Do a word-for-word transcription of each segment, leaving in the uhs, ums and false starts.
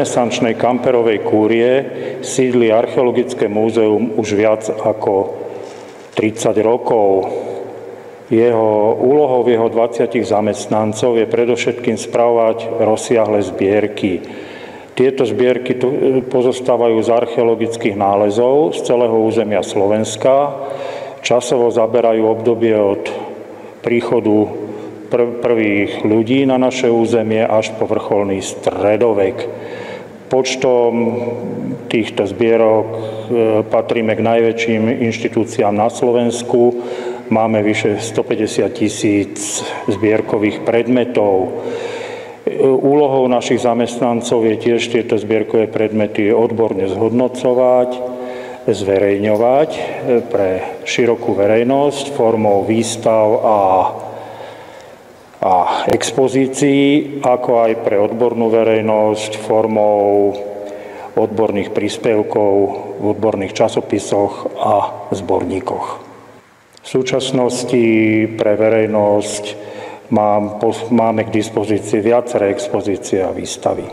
renesančnej kamperovej kúrie sídli Archeologické múzeum už viac ako tridsať rokov. Jeho úlohou jeho dvadsiatich zamestnancov je predovšetkým spravovať rozsiahle zbierky. Tieto zbierky pozostávajú z archeologických nálezov z celého územia Slovenska. Časovo zaberajú obdobie od príchodu prv, prvých ľudí na naše územie až po vrcholný stredovek. Počtom týchto zbierok patríme k najväčším inštitúciám na Slovensku. Máme vyše stopäťdesiat tisíc zbierkových predmetov. Úlohou našich zamestnancov je tiež tieto zbierkové predmety odborne zhodnocovať, zverejňovať pre širokú verejnosť formou výstav a, a expozícií, ako aj pre odbornú verejnosť formou odborných príspevkov v odborných časopisoch a zborníkoch. V súčasnosti pre verejnosť máme k dispozícii viaceré expozície a výstavy.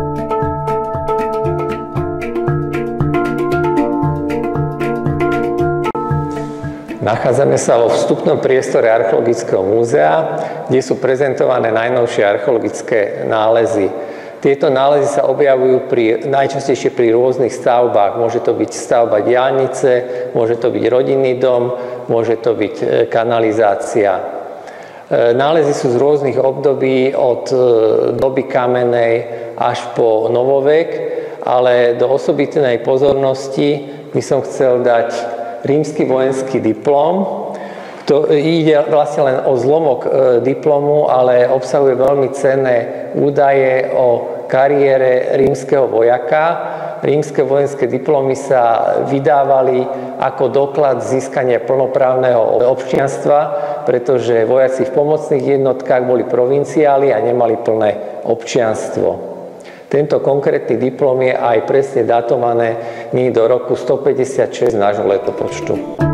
Nachádzame sa vo vstupnom priestore Archeologického múzea, kde sú prezentované najnovšie archeologické nálezy. Tieto nálezy sa objavujú pri, najčastejšie pri rôznych stavbách. Môže to byť stavba diaľnice, môže to byť rodinný dom, môže to byť kanalizácia. Nálezy sú z rôznych období, od doby kamenej až po novovek, ale do osobitnej pozornosti by som chcel dať rímsky vojenský diplom. To ide vlastne len o zlomok diplomu, ale obsahuje veľmi cenné údaje o kariére rímskeho vojaka. Rímske vojenské diplomy sa vydávali ako doklad získania plnoprávneho občianstva, pretože vojaci v pomocných jednotkách boli provinciáli a nemali plné občianstvo. Tento konkrétny diplom je aj presne datovaný do roku stopäťdesiatšesť nášho letopočtu.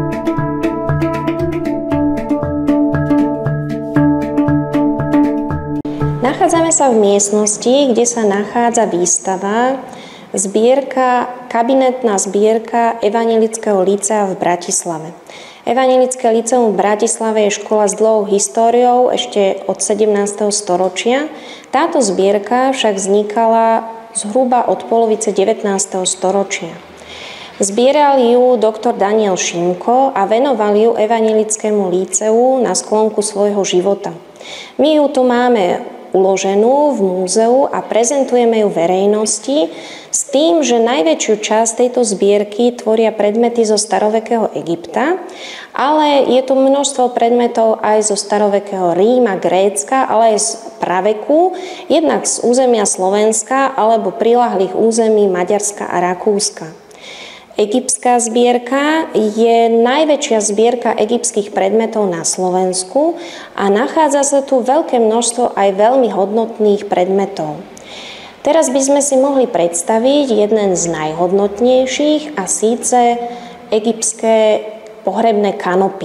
Nachádzame sa v miestnosti, kde sa nachádza výstava, zbierka, kabinetná zbierka Evanjelického lícea v Bratislave. Evanjelické líceum v Bratislave je škola s dlhou históriou ešte od sedemnásteho storočia. Táto zbierka však vznikala zhruba od polovice devätnásteho storočia. Zbieral ju doktor Daniel Šimko a venoval ju Evanjelickému líceu na sklonku svojho života. My ju tu máme uloženú v múzeu a prezentujeme ju verejnosti s tým, že najväčšiu časť tejto zbierky tvoria predmety zo starovekého Egypta, ale je tu množstvo predmetov aj zo starovekého Ríma, Grécka, ale aj z praveku, jednak z územia Slovenska alebo priľahlých území Maďarska a Rakúska. Egyptská zbierka je najväčšia zbierka egyptských predmetov na Slovensku a nachádza sa tu veľké množstvo aj veľmi hodnotných predmetov. Teraz by sme si mohli predstaviť jeden z najhodnotnejších a síce egyptské pohrebné kanopy.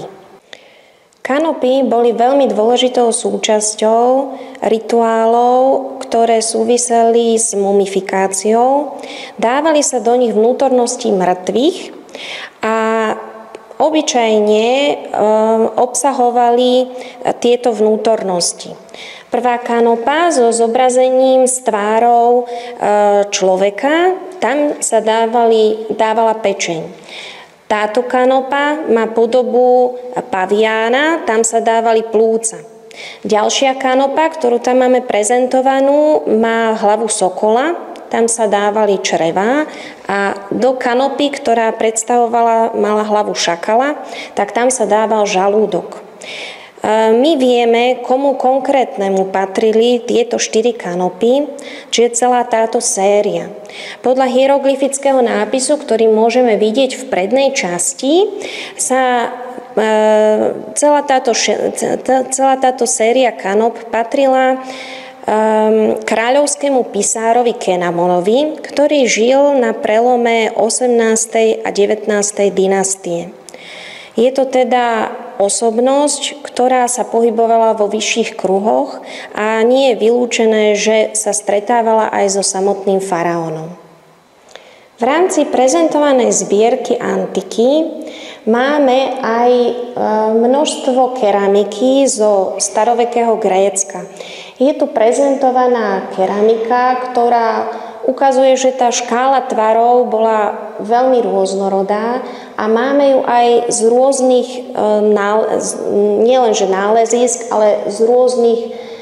Kanopy boli veľmi dôležitou súčasťou rituálov, ktoré súviseli s mumifikáciou. Dávali sa do nich vnútornosti mŕtvych a obyčajne um, obsahovali tieto vnútornosti. Prvá kanopa so zobrazením s tvárou e, človeka, tam sa dávali, dávala pečeň. Táto kanopa má podobu paviána, tam sa dávali plúca. Ďalšia kanopa, ktorú tam máme prezentovanú, má hlavu sokola, tam sa dávali črevá a do kanopy, ktorá predstavovala, mala hlavu šakala, tak tam sa dával žalúdok. My vieme, komu konkrétnemu patrili tieto štyri kanopy, čiže celá táto séria. Podľa hieroglyfického nápisu, ktorý môžeme vidieť v prednej časti, sa celá táto, celá táto séria kanop patrila kráľovskému pisárovi Kenamonovi, ktorý žil na prelome osemnástej a devätnástej dynastie. Je to teda osobnosť, ktorá sa pohybovala vo vyšších kruhoch a nie je vylúčené, že sa stretávala aj so samotným faraónom. V rámci prezentovanej zbierky antiky máme aj množstvo keramiky zo starovekého Grécka. Je tu prezentovaná keramika, ktorá ukazuje, že tá škála tvarov bola veľmi rôznorodá a máme ju aj z rôznych, nielenže nálezísk, ale z rôznych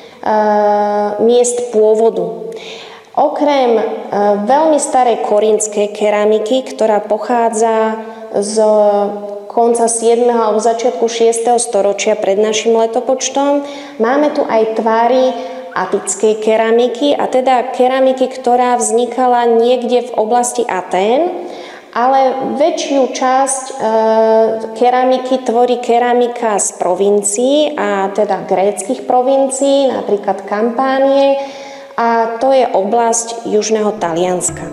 miest pôvodu. Okrem veľmi starej korintskej keramiky, ktorá pochádza z konca siedmeho alebo začiatku šiesteho storočia pred našim letopočtom, máme tu aj tvary atickej keramiky, a teda keramiky, ktorá vznikala niekde v oblasti Atén, ale väčšiu časť e, keramiky tvorí keramika z provincií, a teda gréckych provincií, napríklad Kampánie, a to je oblasť južného Talianska.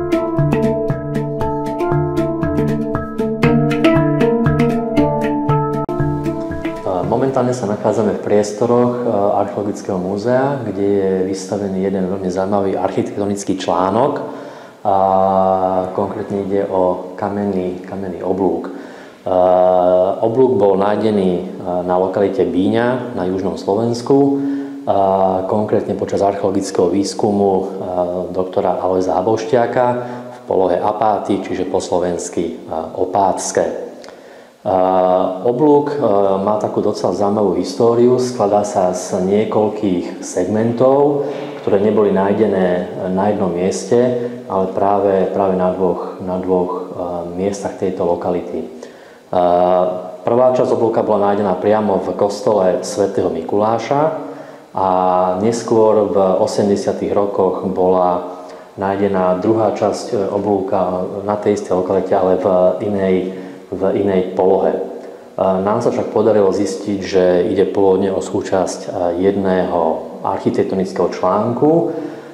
Momentálne sa nachádzame v priestoroch Archeologického múzea, kde je vystavený jeden veľmi zaujímavý architektonický článok. A konkrétne ide o kamenný, kamenný oblúk. Oblúk bol nájdený na lokalite Bíňa na južnom Slovensku, konkrétne počas archeologického výskumu doktora Alojza Haboušťáka v polohe Apáty, čiže po slovensky Opátske. Oblúk má takú docela zaujímavú históriu, skladá sa z niekoľkých segmentov, ktoré neboli nájdené na jednom mieste, ale práve, práve na dvoch, na dvoch miestach tejto lokality. Prvá časť oblúka bola nájdená priamo v kostole svätého Mikuláša a neskôr v osemdesiatych rokoch bola nájdená druhá časť oblúka na tej istej lokalite, ale v inej v inej polohe. Nám sa však podarilo zistiť, že ide pôvodne o súčasť jedného architektonického článku.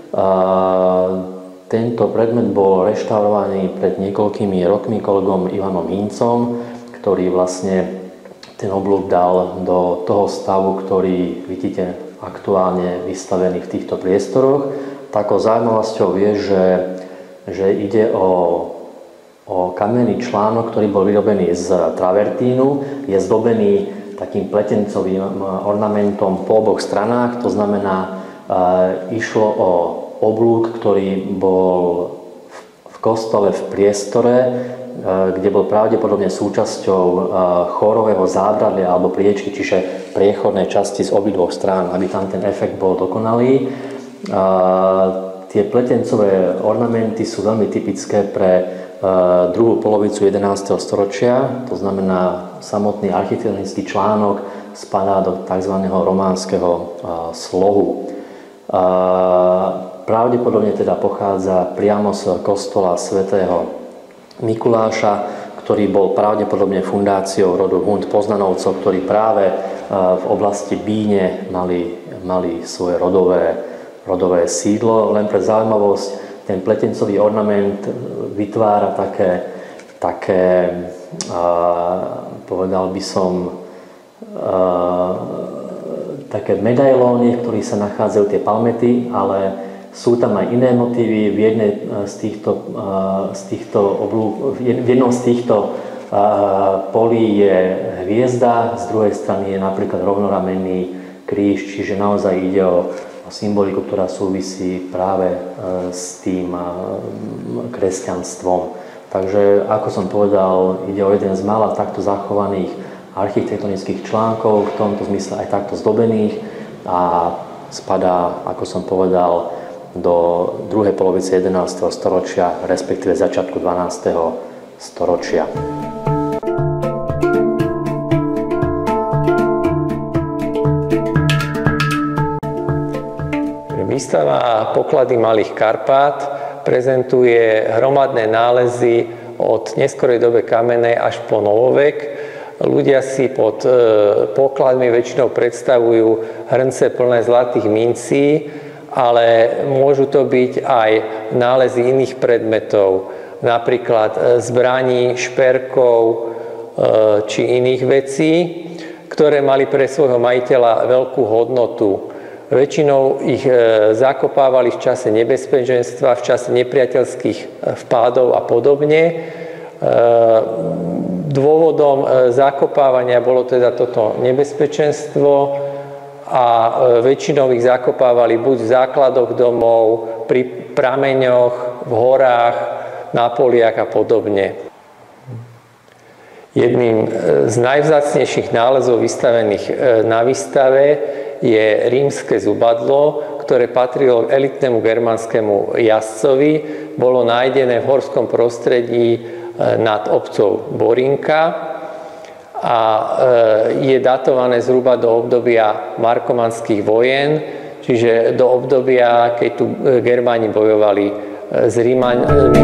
Tento predmet bol reštaurovaný pred niekoľkými rokmi kolegom Ivanom Hincom, ktorý vlastne ten oblúk dal do toho stavu, ktorý vidíte aktuálne vystavený v týchto priestoroch. Takou zaujímavosťou je, že, že ide o o kamenný článok, ktorý bol vyrobený z travertínu, je zdobený takým pletencovým ornamentom po oboch stranách. To znamená, e, išlo o oblúk, ktorý bol v kostole v priestore, e, kde bol pravdepodobne súčasťou e, chórového zábradlia alebo priečky, čiže priechodnej časti z obidvoch strán, aby tam ten efekt bol dokonalý. E, tie pletencové ornamenty sú veľmi typické pre druhú polovicu jedenásteho storočia, to znamená samotný architektonický článok spadá do tzv. Románskeho slohu. Pravdepodobne teda pochádza priamo z kostola svätého Mikuláša, ktorý bol pravdepodobne fundáciou rodu Hund Poznanovcov, ktorí práve v oblasti Bíne mali, mali svoje rodové, rodové sídlo. Len pre zaujímavosť, ten pletencový ornament vytvára také, také uh, povedal by som, uh, také medailóny, v ktorých sa nachádzajú tie palmety, ale sú tam aj iné motívy. V jednej z týchto, uh, z týchto oblú, v jednom z týchto uh, polí je hviezda, z druhej strany je napríklad rovnoramenný kríž, čiže naozaj ide o symboliku, ktorá súvisí práve s tým kresťanstvom. Takže, ako som povedal, ide o jeden z mála takto zachovaných architektonických článkov, v tomto zmysle aj takto zdobených, a spadá, ako som povedal, do druhej polovice jedenásteho storočia, respektíve začiatku dvanásteho storočia. Výstava Poklady Malých Karpát prezentuje hromadné nálezy od neskorej doby kamennej až po novovek. Ľudia si pod pokladmi väčšinou predstavujú hrnce plné zlatých mincí, ale môžu to byť aj nálezy iných predmetov, napríklad zbraní, šperkov či iných vecí. ktoré mali pre svojho majiteľa veľkú hodnotu. Väčšinou ich zakopávali v čase nebezpečenstva, v čase nepriateľských vpádov a podobne. Dôvodom zakopávania bolo teda toto nebezpečenstvo a väčšinou ich zakopávali buď v základoch domov, pri prameňoch, v horách, na poliach a podobne. Jedným z najvzácnejších nálezov vystavených na výstave je rímske zubadlo, ktoré patrilo k elitnému germánskému jazdcovi. Bolo nájdené v horskom prostredí nad obcou Borinka a je datované zhruba do obdobia markomanských vojen, čiže do obdobia, keď tu Germáni bojovali s Rímanmi.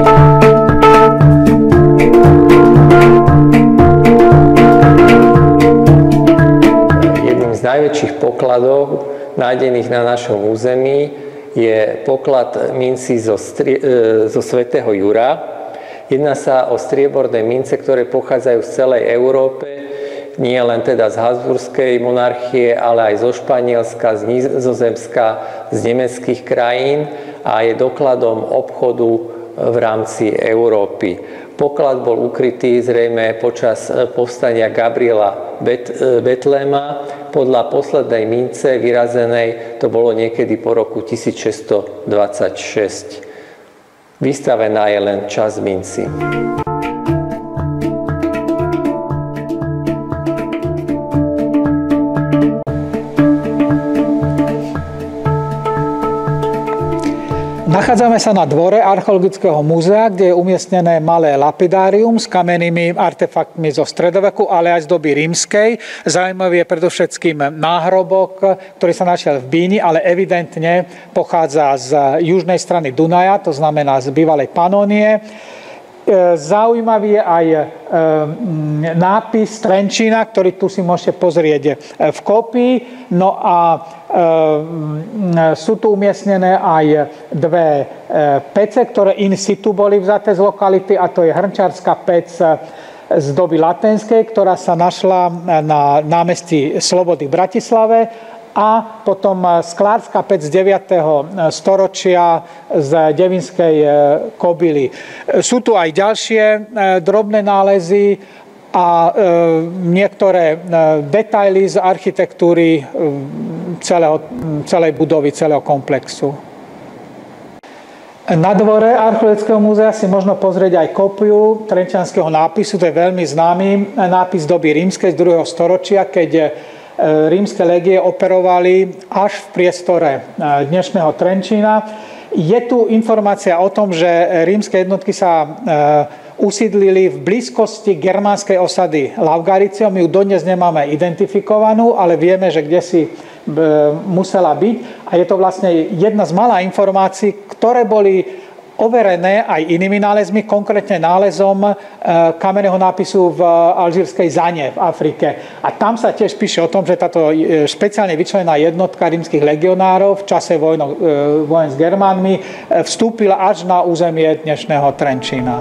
Jedným z najväčších pokladov nájdených na našom území je poklad mincí zo, strie, zo svätého Jura. Jedná sa o strieborné mince, ktoré pochádzajú z celej Európe, nie len teda z Habsburskej monarchie, ale aj zo Španielska, z Nizozemska, z nemeckých krajín a je dokladom obchodu v rámci Európy. Poklad bol ukrytý zrejme počas povstania Gabriela Bet- Betléma. Podľa poslednej mince vyrazenej to bolo niekedy po roku tisícšesťstodvadsaťšesť. Vystavená je len časť minci. Nachádzame sa na dvore Archeologického múzea, kde je umiestnené malé lapidárium s kamennými artefaktmi zo stredoveku, ale aj z doby rímskej. Zaujímavý je predovšetkým náhrobok, ktorý sa našiel v Bíni, ale evidentne pochádza z južnej strany Dunaja, to znamená z bývalej Panónie. Zaujímavý je aj nápis Trenčína, ktorý tu si môžete pozrieť v kópii. No a sú tu umiestnené aj dve pece, ktoré in situ boli vzaté z lokality, a to je hrnčárska pec z doby latenskej, ktorá sa našla na námestí Slobody v Bratislave, a potom sklárska pec z deviateho storočia z Devinskej Kobily. Sú tu aj ďalšie drobné nálezy a niektoré detaily z architektúry celého, celej budovy, celého komplexu. Na dvore Archeologického múzea si možno pozrieť aj kópiu trenčianskeho nápisu. To je veľmi známy nápis doby rímskej z druhého storočia, keď rímske legie operovali až v priestore dnešného Trenčína. Je tu informácia o tom, že rímske jednotky sa usídlili v blízkosti germánskej osady Lavgaricium. My ju dodnes nemáme identifikovanú, ale vieme, že kdesi musela byť. A je to vlastne jedna z malá informácií, ktoré boli overené aj inými nálezmi, konkrétne nálezom kamenného nápisu v alžírskej Zane v Afrike. A tam sa tiež píše o tom, že táto špeciálne vyčlenená jednotka rímskych legionárov v čase vojno, vojen s Germánmi vstúpila až na územie dnešného Trenčína.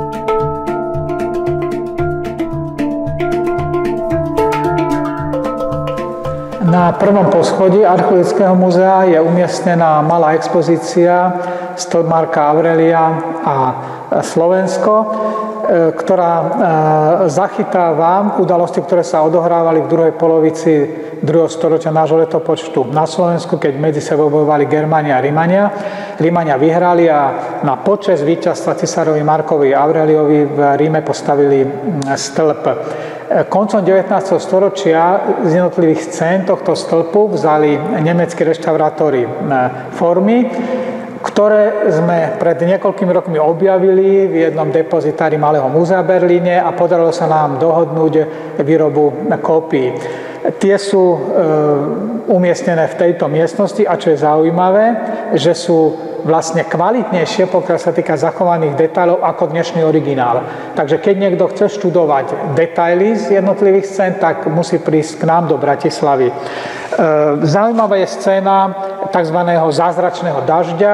Na prvom poschodí Archeologického múzea je umiestnená malá expozícia Stodmarka Aurelia a Slovensko, ktorá zachytáva udalosti, ktoré sa odohrávali v druhej polovici druhého storočia nášho letopočtu na Slovensku, keď medzi sebou bojovali Germáni a Rímania. Rímania vyhrali a na počesť víťazstva cisárovi Markovi Aureliovi v Ríme postavili stĺp. Koncom devätnásteho storočia z jednotlivých scén tohto stĺpu vzali nemeckí reštaurátori formy, ktoré sme pred niekoľkými rokmi objavili v jednom depozitári Malého múzea v Berlíne a podarilo sa nám dohodnúť výrobu kópií. Tie sú e, umiestnené v tejto miestnosti a čo je zaujímavé, že sú vlastne kvalitnejšie, pokiaľ sa týka zachovaných detailov, ako dnešný originál. Takže keď niekto chce študovať detaily z jednotlivých scén, tak musí prísť k nám do Bratislavy. E, zaujímavá je scéna tzv. Zázračného dažďa.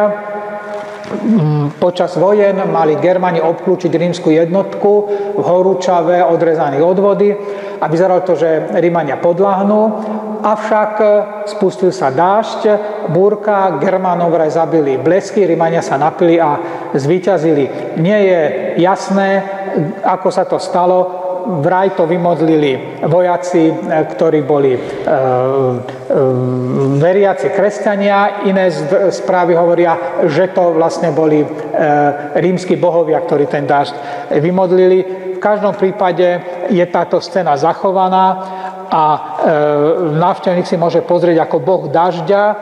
Počas vojen mali Germáni obklúčiť rímsku jednotku v horúčave odrezaných od vody a vyzeralo to, že Rímania podľahnú, avšak spustil sa dážď, búrka, Germánov vraj zabili blesky, Rímania sa napili a zvíťazili. Nie je jasné, ako sa to stalo. Vraj to vymodlili vojaci, ktorí boli e, e, veriaci kresťania. Iné správy hovoria, že to vlastne boli e, rímski bohovia, ktorí ten dážď vymodlili. V každom prípade je táto scéna zachovaná a e, návštevník si môže pozrieť, ako boh dažďa e,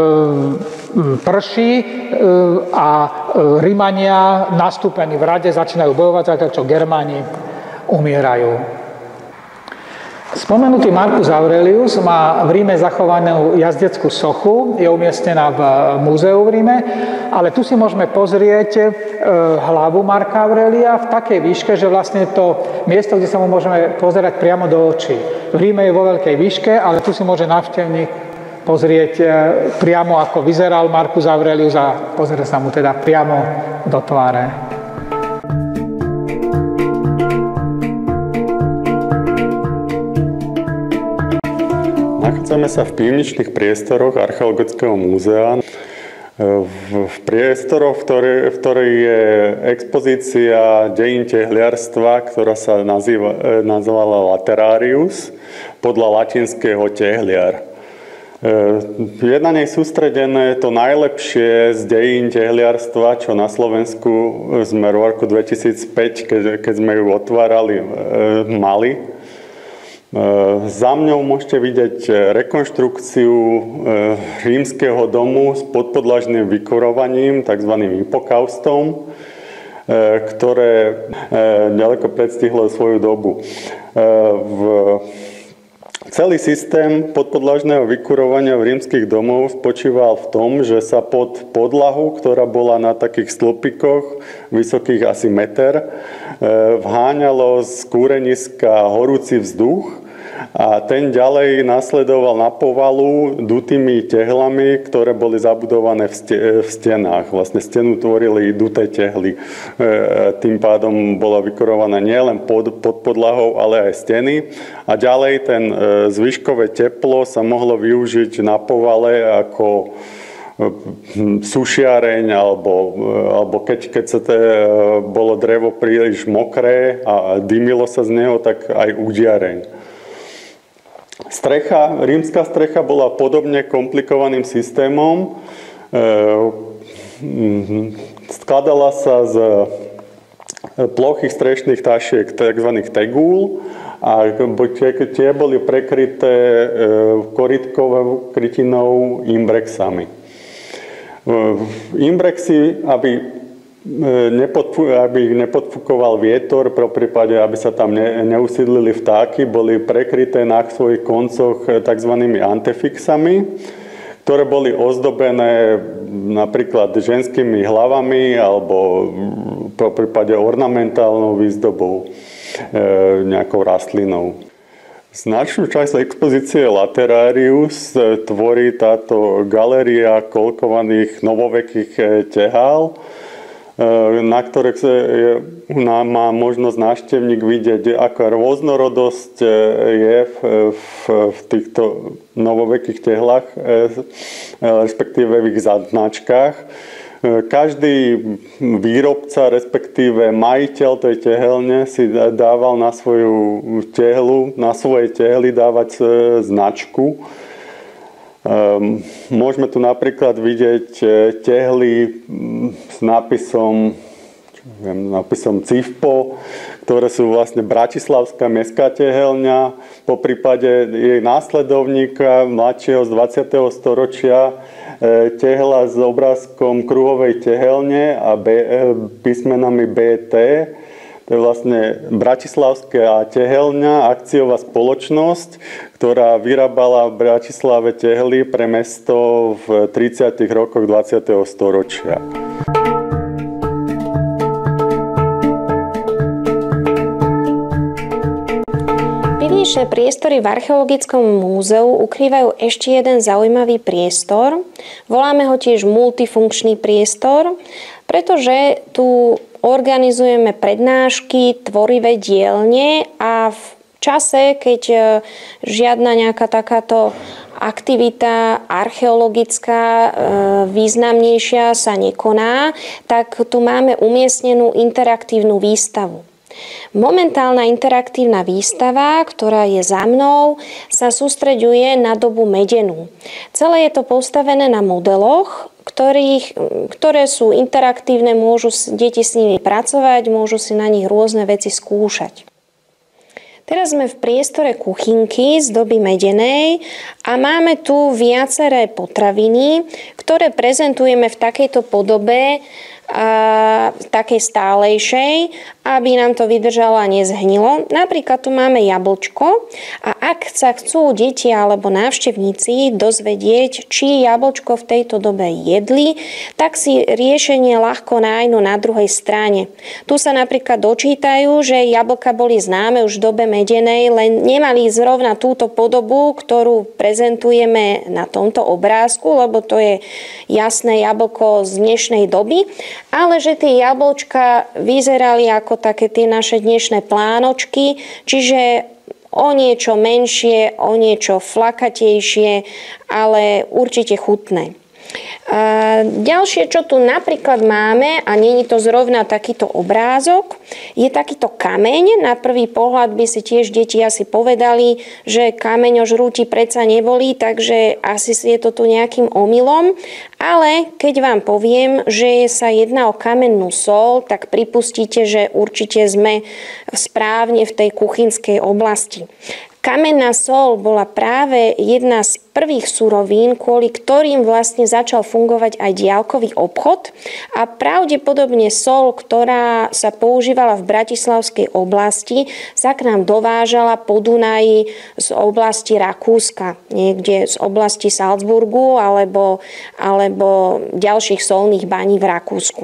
prší e, a Rímania nastúpení v rade začínajú bojovať, tak čo Germáni umierajú. Spomenutý Marcus Aurelius má v Ríme zachovanú jazdeckú sochu, je umiestnená v múzeu v Ríme, ale tu si môžeme pozrieť hlavu Marca Aurelia v takej výške, že vlastne to miesto, kde sa mu môžeme pozerať priamo do očí. V Ríme je vo veľkej výške, ale tu si môže návštevník pozrieť priamo, ako vyzeral Marcus Aurelius a pozrieť sa mu teda priamo do tváre. Nachádzame sa v pivničných priestoroch Archeologického múzea. V priestoroch, v ktorej, v ktorej je expozícia dejín tehliarstva, ktorá sa nazýva, nazývala Laterarius, podľa latinského tehliar. Je na nej sústredené to najlepšie z dejín tehliarstva, čo na Slovensku sme v roku dvetisícpäť, keď, keď sme ju otvárali, mali. Za mňou môžete vidieť rekonštrukciu rímskeho domu s podpodlažným vykurovaním, tzv. Hypokaustom, ktoré ďaleko predstihlo svoju dobu. Celý systém podpodlažného vykurovania v rímskych domov spočíval v tom, že sa pod podlahu, ktorá bola na takých stĺpikoch, vysokých asi meter, vháňalo z kúreniska horúci vzduch a ten ďalej nasledoval na povalu dutými tehlami, ktoré boli zabudované v stenách. Vlastne stenu tvorili duté tehly. Tým pádom bola vykurovaná nielen pod, pod podlahou, ale aj steny. A ďalej ten zvyškové teplo sa mohlo využiť na povale ako sušiareň, alebo, alebo keď, keď sa te, bolo drevo príliš mokré a dymilo sa z neho, tak aj udiareň. Strecha, rímska strecha bola podobne komplikovaným systémom. Skladala sa z plochých strešných tašiek, tzv. Tegúl, a tie boli prekryté korytkovou krytinou imbrexami. Imbrexy, aby aby ich nepodfúkoval vietor, pro prípade, aby sa tam ne, neusídlili vtáky, boli prekryté na svojich koncoch tzv. Antefixami, ktoré boli ozdobené napríklad ženskými hlavami alebo pro prípade ornamentálnou výzdobou, nejakou rastlinou. Značnú časť expozície Laterarius tvorí táto galéria kolkovaných novovekých tehál, na ktoré má možnosť návštevník vidieť, aká rôznorodosť je v, v, v týchto novovekých tehlách, respektíve v ich značkách. Každý výrobca, respektíve majiteľ tej tehelne si dával na svoju tehlu, na svoje tehly dávať značku. Môžeme tu napríklad vidieť tehly s nápisom, viem, nápisom Cifpo, ktoré sú vlastne bratislavská mestská tehelňa. Po prípade jej následovníka mladšieho z dvadsiateho storočia tehla s obrázkom kruhovej tehelne a B, písmenami bé té. To je vlastne bratislavská tehelňa, akciová spoločnosť, ktorá vyrábala v Bratislave tehly pre mesto v tridsiatych rokoch dvadsiateho storočia. Pivničné priestory v Archeologickom múzeu ukrývajú ešte jeden zaujímavý priestor. Voláme ho tiež multifunkčný priestor, pretože tu organizujeme prednášky, tvorivé dielne a v čase, keď žiadna nejaká takáto aktivita archeologická významnejšia sa nekoná, tak tu máme umiestnenú interaktívnu výstavu. Momentálna interaktívna výstava, ktorá je za mnou, sa sústreďuje na dobu medenú. Celé je to postavené na modeloch, ktorých, ktoré sú interaktívne, môžu deti s nimi pracovať, môžu si na nich rôzne veci skúšať. Teraz sme v priestore kuchynky z doby medenej a máme tu viaceré potraviny, ktoré prezentujeme v takejto podobe, a takej stálejšej, aby nám to vydržalo a nezhnilo. Napríklad tu máme jablčko a ak sa chcú deti alebo návštevníci dozvedieť, či jablčko v tejto dobe jedli, tak si riešenie ľahko nájdu na druhej strane. Tu sa napríklad dočítajú, že jablka boli známe už v dobe medenej, len nemali zrovna túto podobu, ktorú prezentujeme na tomto obrázku, lebo to je jasné jablko z dnešnej doby. Ale že tie jablčka vyzerali ako také tie naše dnešné plánočky, čiže o niečo menšie, o niečo flakatejšie, ale určite chutné. A ďalšie, čo tu napríklad máme, a nie je to zrovna takýto obrázok, je takýto kameň. Na prvý pohľad by si tiež deti asi povedali, že kameňožrúti predsa neboli, takže asi je to tu nejakým omylom. Ale keď vám poviem, že sa jedná o kamennú soľ, tak pripustíte, že určite sme správne v tej kuchynskej oblasti. Kamenná soľ bola práve jedna z prvých surovín, kvôli ktorým vlastne začal fungovať aj diaľkový obchod a pravdepodobne soľ, ktorá sa používala v bratislavskej oblasti, sa k nám dovážala po Dunaji z oblasti Rakúska, niekde z oblasti Salzburgu alebo, alebo ďalších soľných baní v Rakúsku.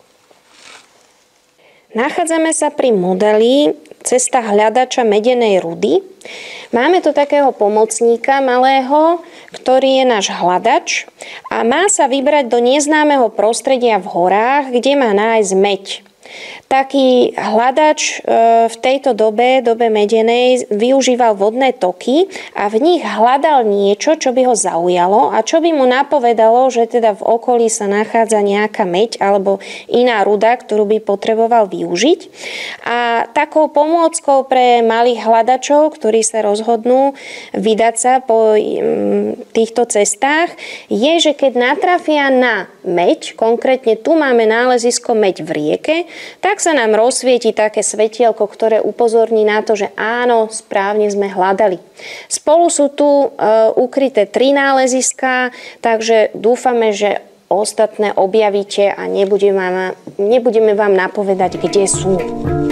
Nachádzame sa pri modeli Cesta hľadača medenej rudy. Máme tu takého pomocníka malého, ktorý je náš hľadač a má sa vybrať do neznámeho prostredia v horách, kde má nájsť meď. Taký hľadač v tejto dobe, dobe medenej, využíval vodné toky a v nich hľadal niečo, čo by ho zaujalo a čo by mu napovedalo, že teda v okolí sa nachádza nejaká meď alebo iná ruda, ktorú by potreboval využiť. A takou pomôckou pre malých hľadačov, ktorí sa rozhodnú vydať sa po týchto cestách, je, že keď natrafia na meď, konkrétne tu máme nálezisko meď v rieke, tak sa nám rozsvieti také svetielko, ktoré upozorní na to, že áno, správne sme hľadali. Spolu sú tu e, ukryté tri náleziská, takže dúfame, že ostatné objavíte a nebudeme vám, nebudeme vám napovedať, kde sú.